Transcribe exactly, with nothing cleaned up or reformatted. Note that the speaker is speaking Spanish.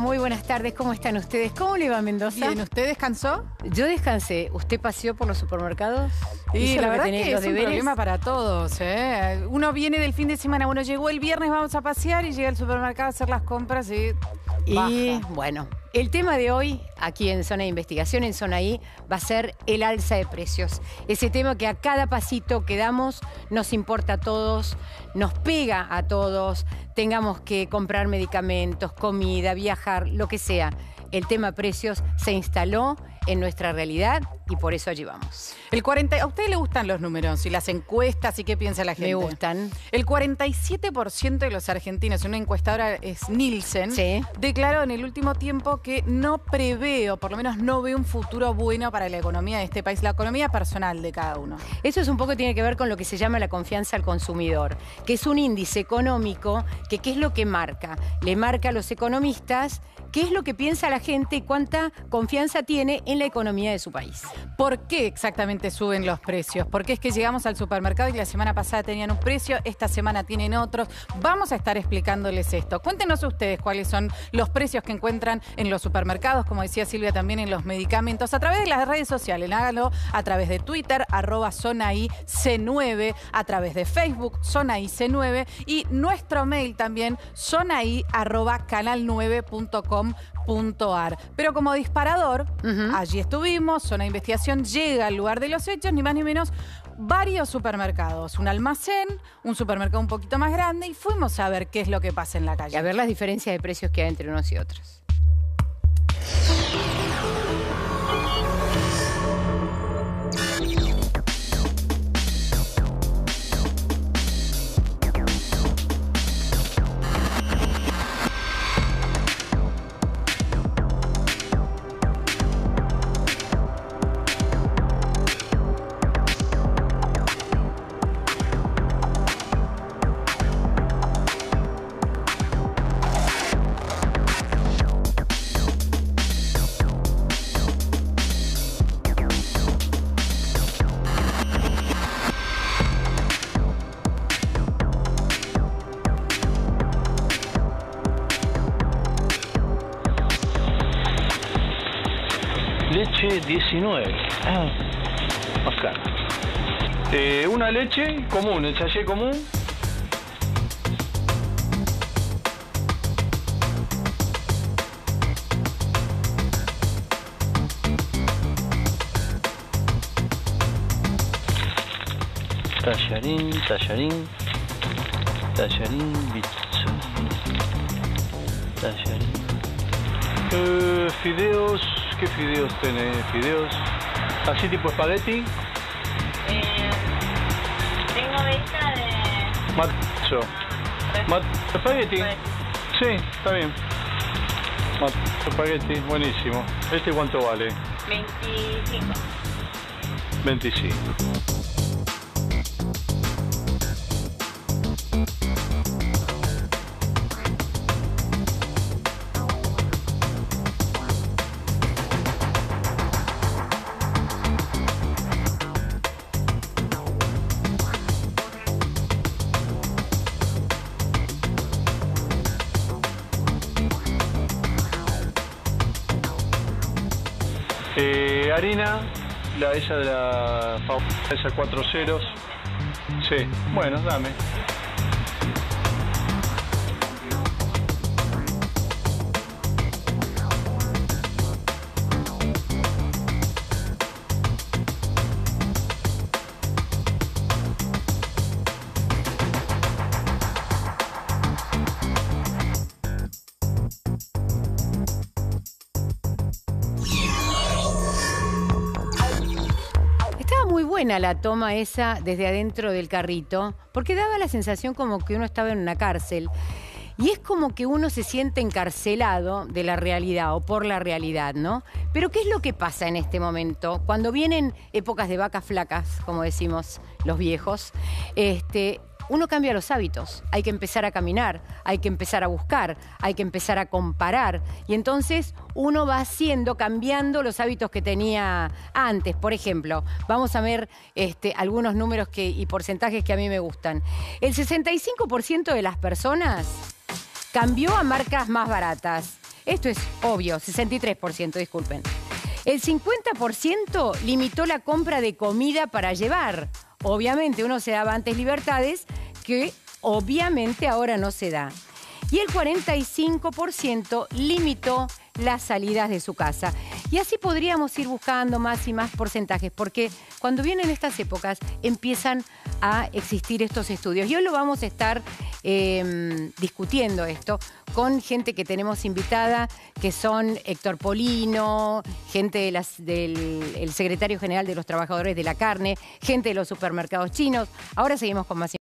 muy buenas tardes. ¿Cómo están ustedes? ¿Cómo le va, Mendoza? Bien, ¿usted descansó? Yo descansé. ¿Usted paseó por los supermercados? Y la verdad que, que es un problema para todos, ¿eh? Uno viene del fin de semana, uno llegó el viernes, vamos a pasear y llega al supermercado a hacer las compras y baja. Y bueno, el tema de hoy, aquí en Zona de Investigación, en Zona I, va a ser el alza de precios. Ese tema que a cada pasito que damos nos importa a todos, nos pega a todos, tengamos que comprar medicamentos, comida, viajar, lo que sea. El tema precios se instaló en nuestra realidad y por eso allí vamos. El cuarenta, ¿a usted le gustan los números y las encuestas y qué piensa la gente? Me gustan. El cuarenta y siete por ciento de los argentinos, una encuestadora es Nielsen, sí, declaró en el último tiempo que no prevé, o por lo menos no ve un futuro bueno para la economía de este país, la economía personal de cada uno. Eso es un poco tiene que ver con lo que se llama la confianza al consumidor, que es un índice económico que ¿qué es lo que marca? Le marca a los economistas qué es lo que piensa la gente y cuánta confianza tiene en la economía de su país. ¿Por qué exactamente suben los precios? ¿Por qué es que llegamos al supermercado y la semana pasada tenían un precio, esta semana tienen otros? Vamos a estar explicándoles esto. Cuéntenos ustedes cuáles son los precios que encuentran en los supermercados, como decía Silvia, también en los medicamentos, a través de las redes sociales. Háganlo a través de Twitter, arroba Zona I C nueve, a través de Facebook, Zona I C nueve, y nuestro mail también, zonai arroba canal nueve punto com. .ar. Pero como disparador, uh-huh. allí estuvimos, Zona de Investigación llega al lugar de los hechos, ni más ni menos, varios supermercados, un almacén, un supermercado un poquito más grande, y fuimos a ver qué es lo que pasa en la calle. Y a ver las diferencias de precios que hay entre unos y otros. Leche diecinueve. Ah, más cara. Eh, una leche común, el sachet común. Tallarín, tallarín. Tallarín, pizza. Tallarín. Eh, fideos. ¿Qué fideos tenés? ¿Fideos así tipo espagueti? Eh, tengo de esta de... Macho. Mat ¿Espagueti? Sí, está bien. Macho espagueti, buenísimo. ¿Este cuánto vale? veinticinco. veinticinco. Eh, harina, la esa de la esa cuatro ceros. Sí, bueno, dame. Muy buena la toma esa desde adentro del carrito, porque daba la sensación como que uno estaba en una cárcel. Y es como que uno se siente encarcelado de la realidad o por la realidad, ¿no? Pero ¿qué es lo que pasa en este momento? Cuando vienen épocas de vacas flacas, como decimos los viejos, este... uno cambia los hábitos, hay que empezar a caminar, hay que empezar a buscar, hay que empezar a comparar. Y entonces uno va haciendo, cambiando los hábitos que tenía antes. Por ejemplo, vamos a ver este, algunos números que, y porcentajes que a mí me gustan. El sesenta y cinco por ciento de las personas cambió a marcas más baratas. Esto es obvio, sesenta y tres por ciento, disculpen. El cincuenta por ciento limitó la compra de comida para llevar. Obviamente uno se daba antes libertades que obviamente ahora no se da. Y el cuarenta y cinco por ciento limitó las salidas de su casa. Y así podríamos ir buscando más y más porcentajes, porque cuando vienen estas épocas empiezan a existir estos estudios. Y hoy lo vamos a estar eh, discutiendo esto con gente que tenemos invitada, que son Héctor Polino, gente de las, del el secretario general de los trabajadores de la carne, gente de los supermercados chinos. Ahora seguimos con más.